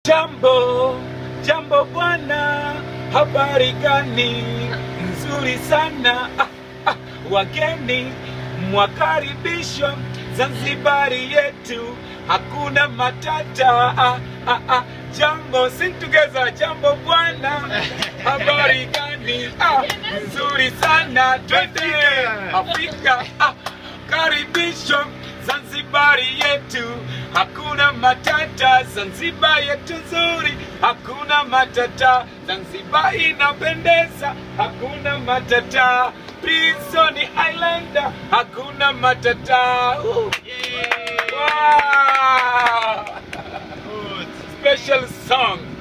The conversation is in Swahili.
Jambo, jambo bwana, habari gani? Nzuri sana. Wageni mwakaribishwa Zanzibari yetu, hakuna matata. Jambo, sing together. Jambo bwana, habari gani? Nzuri sana. Twende Afrika, karibishwa Zanzibari yetu, hakuna matata. Zanzibar yetu nzuri, hakuna matata. Zanzibar inapendeza, hakuna matata. Prison Islander, hakuna matata. Yeah. Wow. Special song.